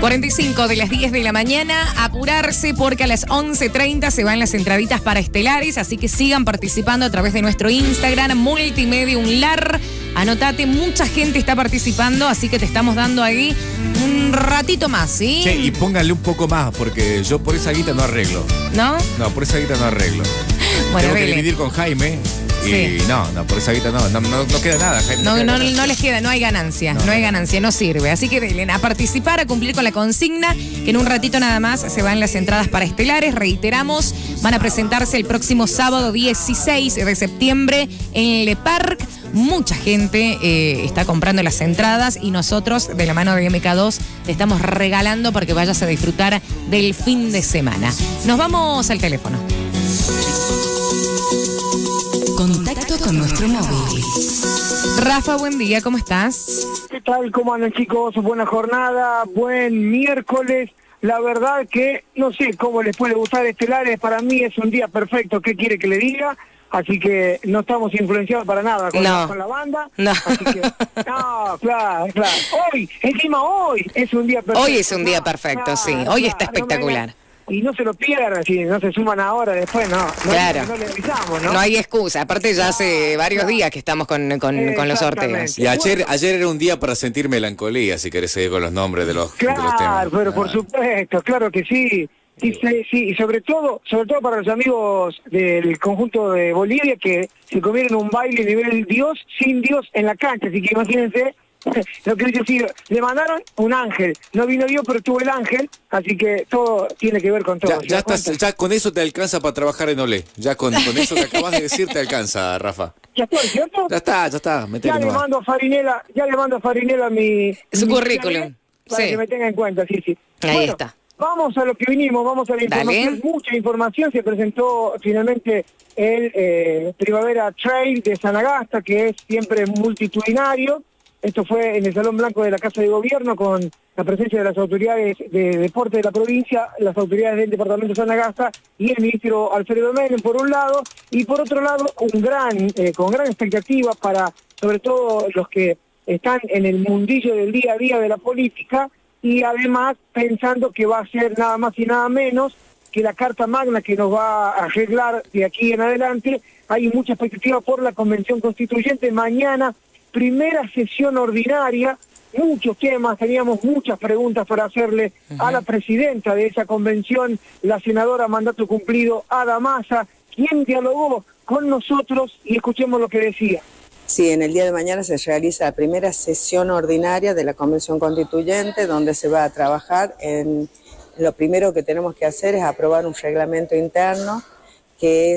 45 de las 10 de la mañana, apurarse porque a las 11:30 se van las entraditas para estelares, así que sigan participando a través de nuestro Instagram, Multimedia Unlar. Anotate, mucha gente está participando, así que te estamos dando ahí un ratito más, ¿sí? Che, y pónganle un poco más, porque yo por esa guita no arreglo. ¿No? No, por esa guita no arreglo. Bueno, Tengo que dele. dividir con Jaime. Y Sí. no, por esa guita no queda nada, Jaime. No les queda, no hay ganancia, no hay ganancia, no sirve. Así que denle a participar, a cumplir con la consigna, que en un ratito nada más se van las entradas para estelares. Reiteramos, van a presentarse el próximo sábado 16 de septiembre en Le Parc. Mucha gente está comprando las entradas y nosotros, de la mano de MK2, te estamos regalando para que vayas a disfrutar del fin de semana. Nos vamos al teléfono. Contacto con nuestro móvil. Rafa, buen día, ¿cómo estás? ¿Qué tal? ¿Cómo andan, chicos? Buena jornada, buen miércoles. La verdad que no sé cómo les puede gustar Estelares, para mí es un día perfecto, ¿qué quiere que le diga? Así que no estamos influenciados para nada con la banda. No. Así que, no, claro. Hoy es un día perfecto. Hoy es un día perfecto, claro, sí. Hoy está espectacular. Y no se lo pierdan, si no se suman ahora después, Claro. No le avisamos, ¿no? No hay excusa. Aparte ya hace varios días que estamos con los sorteos. Y ayer era un día para sentir melancolía, si querés seguir con los nombres de los temas. Claro, pero por supuesto, claro que sí. Sí, y sobre todo para los amigos del conjunto de Bolivia que se comieron un baile nivel Dios sin Dios en la cancha, así que imagínense lo que decir, le mandaron un ángel, no vino Dios pero estuvo el ángel, así que todo tiene que ver con todo. Ya con eso te alcanza para trabajar en Olé, ya con eso que acabas de decir te alcanza, Rafa. ¿Ya estoy, cierto? Ya está, Ya le mando a Farinela Su currículum. Para que me tenga en cuenta, sí. Ahí está. Vamos a lo que vinimos, vamos a la información. Dale. Mucha información. Se presentó finalmente el Primavera Trail de Sanagasta, que es siempre multitudinario. Esto fue en el Salón Blanco de la Casa de Gobierno con la presencia de las autoridades de deporte de la provincia, las autoridades del departamento de Sanagasta y el ministro Alfredo Menem por un lado, y por otro lado con gran expectativa para sobre todo los que están en el mundillo del día a día de la política, y además pensando que va a ser nada más y nada menos que la Carta Magna que nos va a arreglar de aquí en adelante. Hay mucha expectativa por la Convención Constituyente. Mañana, primera sesión ordinaria, muchos temas, teníamos muchas preguntas para hacerle a la presidenta de esa convención, la senadora mandato cumplido, Ada Massa, quien dialogó con nosotros y escuchemos lo que decía. Sí, en el día de mañana se realiza la primera sesión ordinaria de la Convención Constituyente, donde se va a trabajar en... Lo primero que tenemos que hacer es aprobar un reglamento interno que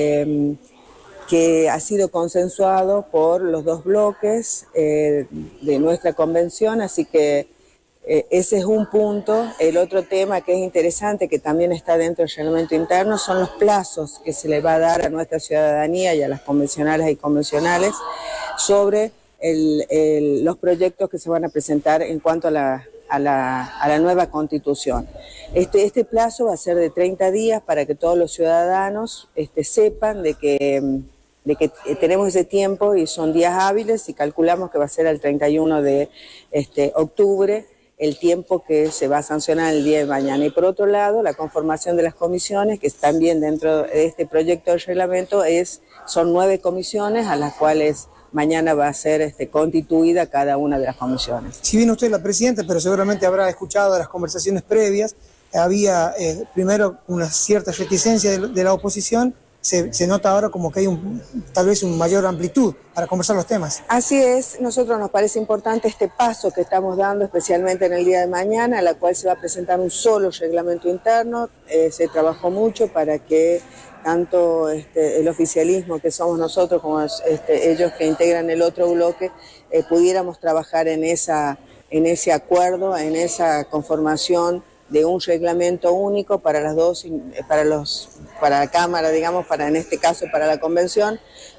ha sido consensuado por los dos bloques de nuestra convención, así que ese es un punto. El otro tema que es interesante, que también está dentro del reglamento interno, son los plazos que se le va a dar a nuestra ciudadanía y a las convencionales y convencionales sobre los proyectos que se van a presentar en cuanto a la nueva Constitución. Este plazo va a ser de 30 días para que todos los ciudadanos sepan de que tenemos ese tiempo y son días hábiles, y calculamos que va a ser el 31 de octubre el tiempo que se va a sancionar el día de mañana. Y por otro lado, la conformación de las comisiones, que también dentro de este proyecto de reglamento son 9 comisiones a las cuales mañana va a ser constituida cada una de las comisiones. Si bien usted es la presidenta, pero seguramente habrá escuchado las conversaciones previas, había primero una cierta reticencia de la oposición. Se nota ahora como que hay tal vez una mayor amplitud para conversar los temas. Así es, nosotros nos parece importante este paso que estamos dando, especialmente en el día de mañana, a la cual se va a presentar un solo reglamento interno. Se trabajó mucho para que tanto el oficialismo, que somos nosotros, como ellos que integran el otro bloque, pudiéramos trabajar en ese acuerdo, en esa conformación de un reglamento único para las dos, para la Cámara, digamos, en este caso para la Convención,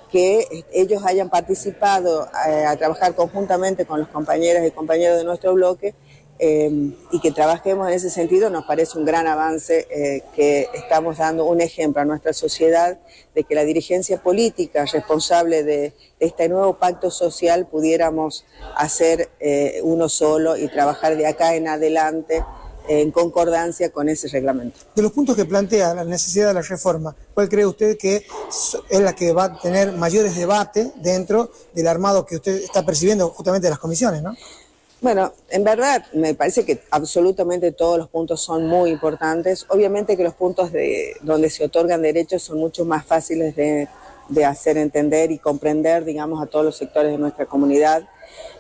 que ellos hayan participado a trabajar conjuntamente con los compañeras y compañeros de nuestro bloque y que trabajemos en ese sentido nos parece un gran avance, que estamos dando un ejemplo a nuestra sociedad de que la dirigencia política responsable de este nuevo pacto social pudiéramos hacer uno solo y trabajar de acá en adelante en concordancia con ese reglamento. De los puntos que plantea la necesidad de la reforma, ¿cuál cree usted que es la que va a tener mayores debates dentro del armado que usted está percibiendo justamente de las comisiones, ¿no? Bueno, en verdad me parece que absolutamente todos los puntos son muy importantes. Obviamente que los puntos donde se otorgan derechos son mucho más fáciles de hacer entender y comprender, digamos, a todos los sectores de nuestra comunidad.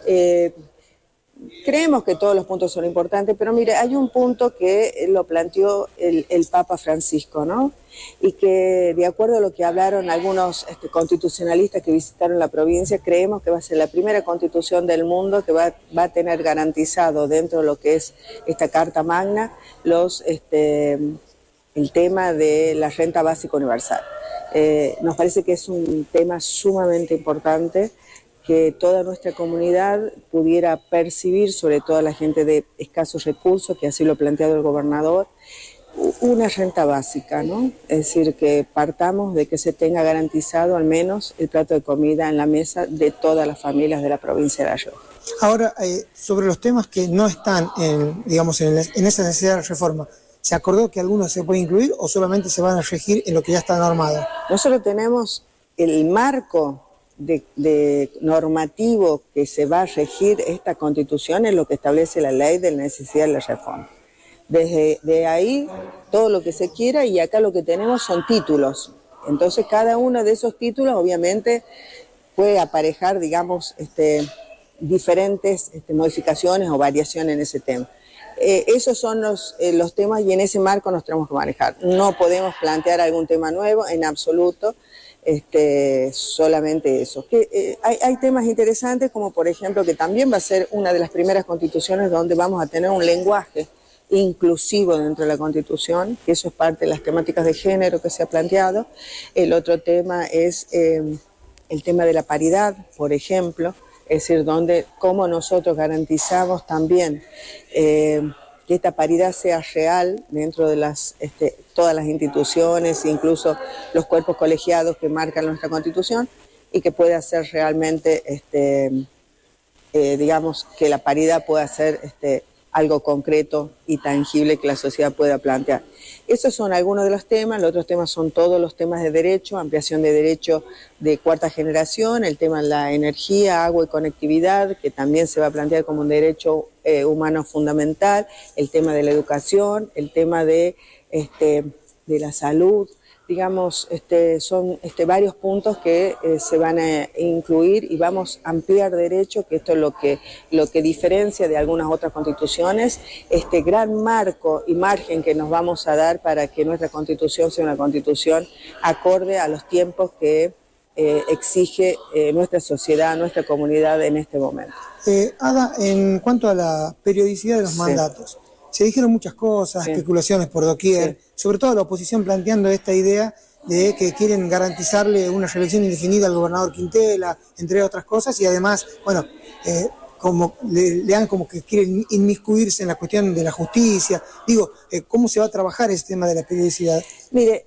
Creemos que todos los puntos son importantes, pero mire, hay un punto que lo planteó el Papa Francisco, ¿no? Y que de acuerdo a lo que hablaron algunos constitucionalistas que visitaron la provincia, creemos que va a ser la primera constitución del mundo que va a tener garantizado dentro de lo que es esta Carta Magna el tema de la renta básica universal. Nos parece que es un tema sumamente importante, que toda nuestra comunidad pudiera percibir, sobre todo la gente de escasos recursos, que así lo ha planteado el gobernador, una renta básica, ¿no? Es decir, que partamos de que se tenga garantizado al menos el plato de comida en la mesa de todas las familias de la provincia de La Rioja. Ahora, sobre los temas que no están en esa necesidad de reforma, ¿se acordó que algunos se pueden incluir o solamente se van a regir en lo que ya está normado? Nosotros tenemos el marco de normativo que se va a regir esta constitución, es lo que establece la ley de la necesidad de la reforma. Desde ahí todo lo que se quiera, y acá lo que tenemos son títulos. Entonces cada uno de esos títulos obviamente puede aparejar, digamos, diferentes modificaciones o variaciones en ese tema. Esos son los temas, y en ese marco nos tenemos que manejar. No podemos plantear algún tema nuevo en absoluto. Solamente eso. Hay temas interesantes, como por ejemplo que también va a ser una de las primeras constituciones donde vamos a tener un lenguaje inclusivo dentro de la Constitución, que eso es parte de las temáticas de género que se ha planteado. El otro tema es el tema de la paridad, por ejemplo, es decir, cómo nosotros garantizamos también que esta paridad sea real dentro de todas las instituciones, incluso los cuerpos colegiados que marcan nuestra Constitución, y que pueda ser realmente, digamos, que la paridad pueda ser algo concreto y tangible que la sociedad pueda plantear. Esos son algunos de los temas. Los otros temas son todos los temas de derecho, ampliación de derecho de cuarta generación, el tema de la energía, agua y conectividad, que también se va a plantear como un derecho humano fundamental, el tema de la educación, el tema de la salud. Digamos, son varios puntos que se van a incluir, y vamos a ampliar derecho, que esto es lo que diferencia de algunas otras constituciones, este gran marco y margen que nos vamos a dar para que nuestra constitución sea una constitución acorde a los tiempos que exige nuestra sociedad, nuestra comunidad en este momento. Ada, en cuanto a la periodicidad de los mandatos, se dijeron muchas cosas, especulaciones por doquier, sobre todo la oposición planteando esta idea de que quieren garantizarle una reelección indefinida al gobernador Quintela, entre otras cosas, y además, bueno, como le dan como que quieren inmiscuirse en la cuestión de la justicia. Digo, ¿cómo se va a trabajar ese tema de la periodicidad? Mire,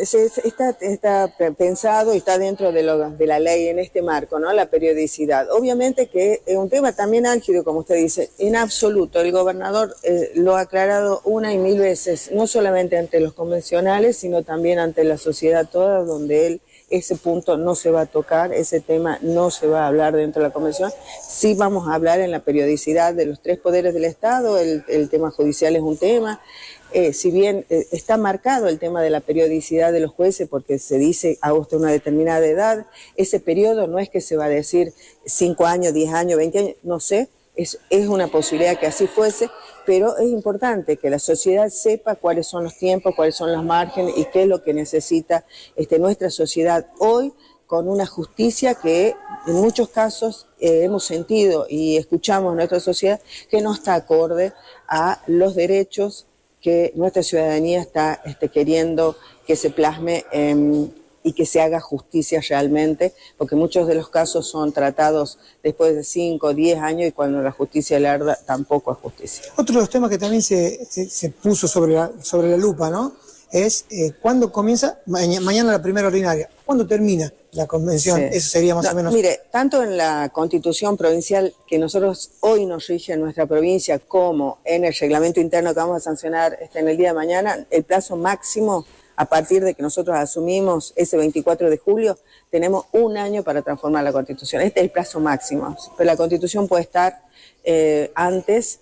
está pensado y está dentro de la ley en este marco, ¿no? La periodicidad. Obviamente que es un tema también álgido, como usted dice, en absoluto. El gobernador lo ha aclarado una y mil veces, no solamente ante los convencionales, sino también ante la sociedad toda, donde ese punto no se va a tocar, ese tema no se va a hablar dentro de la convención. Sí vamos a hablar en la periodicidad de los tres poderes del Estado, el tema judicial es un tema. Si bien está marcado el tema de la periodicidad de los jueces, porque se dice hasta una determinada edad, ese periodo no es que se va a decir 5 años, 10 años, 20 años, no sé, es una posibilidad que así fuese, pero es importante que la sociedad sepa cuáles son los tiempos, cuáles son los márgenes y qué es lo que necesita nuestra sociedad hoy, con una justicia que en muchos casos hemos sentido y escuchamos en nuestra sociedad que no está acorde a los derechos que nuestra ciudadanía está queriendo que se plasme en y que se haga justicia realmente, porque muchos de los casos son tratados después de 5 o 10 años y cuando la justicia larda tampoco es justicia. Otro de los temas que también se puso sobre la lupa, ¿no? Es cuándo comienza, mañana la primera ordinaria, ¿cuándo termina la convención? Sí. Eso sería más o menos. Mire, tanto en la Constitución provincial que nosotros hoy nos rige en nuestra provincia, como en el reglamento interno que vamos a sancionar en el día de mañana, el plazo máximo a partir de que nosotros asumimos ese 24 de julio, tenemos 1 año para transformar la Constitución. Este es el plazo máximo, pero la Constitución puede estar antes,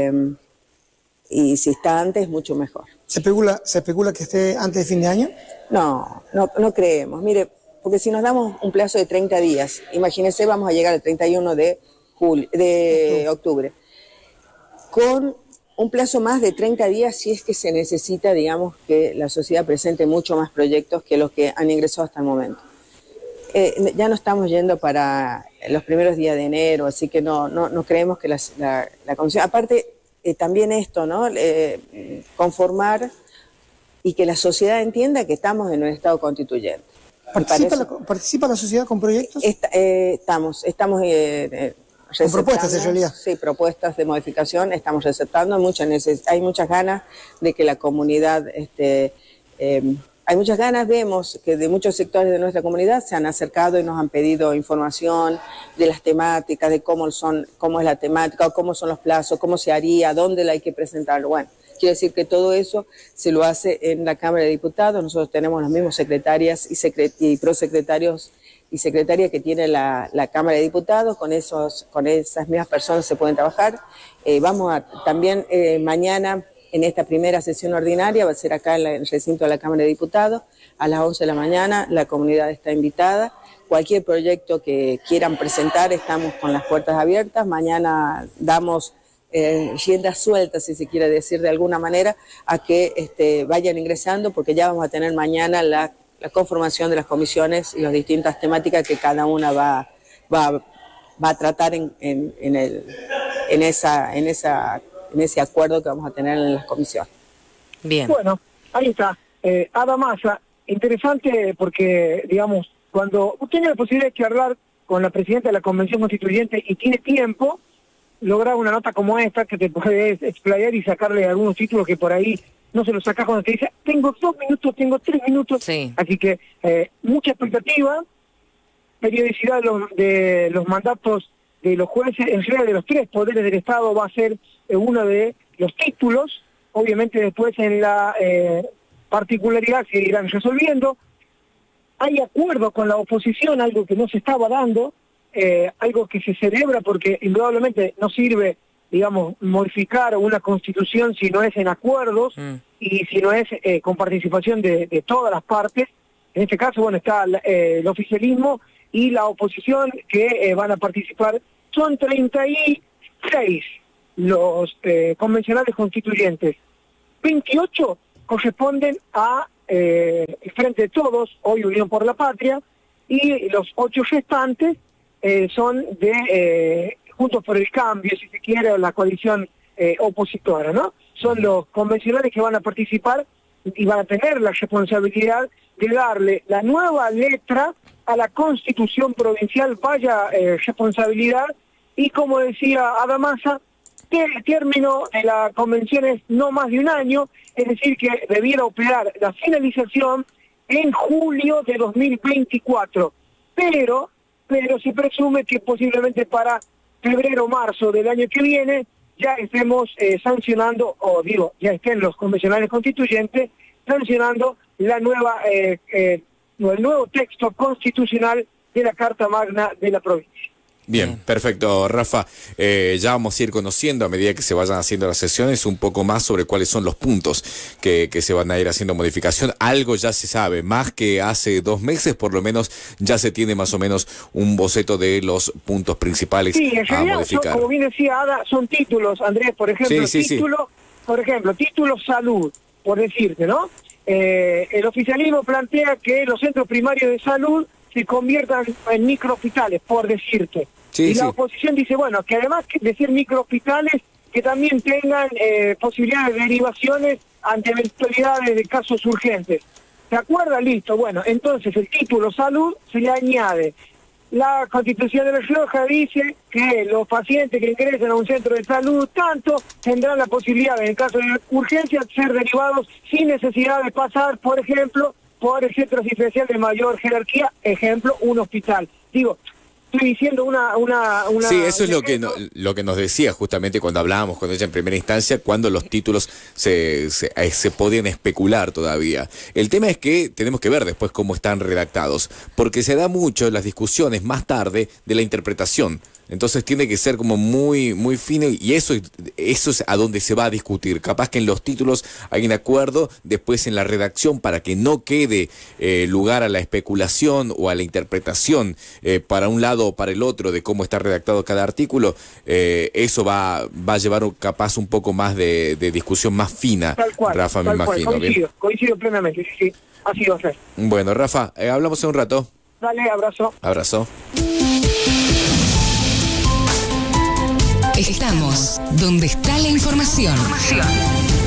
y si está antes, mucho mejor. ¿Se especula que esté antes de fin de año? No creemos. Mire, porque si nos damos un plazo de 30 días, imagínense, vamos a llegar al 31 de octubre. Con un plazo más de 30 días, si es que se necesita, digamos, que la sociedad presente mucho más proyectos que los que han ingresado hasta el momento. Ya no estamos yendo para los primeros días de enero, así que no creemos que la comisión... Aparte, también esto, ¿no? Conformar y que la sociedad entienda que estamos en un estado constituyente. ¿Participa la sociedad con proyectos? Estamos con propuestas en realidad. Sí, propuestas de modificación, estamos receptando, hay muchas ganas de que la comunidad, hay muchas ganas, vemos que de muchos sectores de nuestra comunidad se han acercado y nos han pedido información de las temáticas, de cómo es la temática, cómo son los plazos, cómo se haría, dónde la hay que presentar. Bueno, quiere decir que todo eso se lo hace en la Cámara de Diputados. Nosotros tenemos los mismos secretarias y prosecretarios y secretaria que tiene la Cámara de Diputados, con esas mismas personas se pueden trabajar. Vamos a también mañana, en esta primera sesión ordinaria, va a ser acá en el recinto de la Cámara de Diputados, a las 11 de la mañana, la comunidad está invitada. Cualquier proyecto que quieran presentar, estamos con las puertas abiertas. Mañana damos rienda suelta, si se quiere decir de alguna manera, a que vayan ingresando, porque ya vamos a tener mañana la conformación de las comisiones y las distintas temáticas que cada una va a tratar en ese acuerdo que vamos a tener en las comisiones. Bien. Bueno, ahí está. Ada Massa, interesante porque, digamos, cuando usted tiene la posibilidad de charlar con la presidenta de la Convención Constituyente y tiene tiempo, lograr una nota como esta que te puedes explayar y sacarle algunos títulos que por ahí no se los sacas cuando te dice, tengo 2 minutos, tengo 3 minutos. Sí. Así que mucha expectativa, periodicidad de los mandatos de los jueces, en realidad de los 3 poderes del Estado va a ser uno de los títulos. Obviamente después en la particularidad se irán resolviendo. Hay acuerdo con la oposición, algo que no se estaba dando, algo que se celebra porque indudablemente no sirve, digamos, modificar una constitución si no es en acuerdos y si no es con participación de todas las partes. En este caso, bueno, está el oficialismo y la oposición que van a participar. Son 36 los convencionales constituyentes. 28 corresponden a el Frente de Todos, hoy Unión por la Patria, y los 8 restantes son de Juntos por el Cambio, si se quiere, o la coalición opositora, ¿no? Son los convencionales que van a participar y van a tener la responsabilidad de darle la nueva letra a la Constitución provincial, vaya responsabilidad, y como decía Ada Massa, el término de la convención es no más de 1 año, es decir, que debiera operar la finalización en julio de 2024, pero se presume que posiblemente para febrero o marzo del año que viene ya estemos sancionando, ya estén los convencionales constituyentes sancionando la nueva el nuevo texto constitucional de la Carta Magna de la provincia. Bien, perfecto, Rafa. Ya vamos a ir conociendo a medida que se vayan haciendo las sesiones un poco más sobre cuáles son los puntos que se van a ir haciendo modificación. Algo ya se sabe, más que hace 2 meses, por lo menos ya se tiene más o menos un boceto de los puntos principales a modificar. Como bien decía Ada, son títulos, Andrés, por ejemplo, título salud, por decirte, ¿no? El oficialismo plantea que los centros primarios de salud se conviertan en microhospitales, por decirte. Y la oposición dice, bueno, que además de ser microhospitales, que también tengan posibilidades de derivaciones ante eventualidades de casos urgentes. ¿Se acuerda? Listo. Bueno, entonces el título salud se le añade. La Constitución de La Rioja dice que los pacientes que ingresen a un centro de salud, tanto, tendrán la posibilidad, en el caso de urgencia, de ser derivados sin necesidad de pasar, por ejemplo, por el centro asistencial de mayor jerarquía, ejemplo, un hospital. Digo, estoy diciendo una sí, eso es lo que nos decía justamente cuando hablábamos con ella en primera instancia, cuando los títulos se podían especular todavía. El tema es que tenemos que ver después cómo están redactados, porque se da mucho las discusiones más tarde de la interpretación. Entonces tiene que ser como muy muy fino, y eso es a donde se va a discutir. Capaz que en los títulos hay un acuerdo, después en la redacción, para que no quede lugar a la especulación o a la interpretación para un lado o para el otro de cómo está redactado cada artículo. Eso va a llevar capaz un poco más de discusión más fina. Tal cual, Rafa, me imagino. Coincido plenamente, sí, así va a ser. Bueno, Rafa, hablamos en un rato. Dale, abrazo. Abrazo. Estamos donde está la información.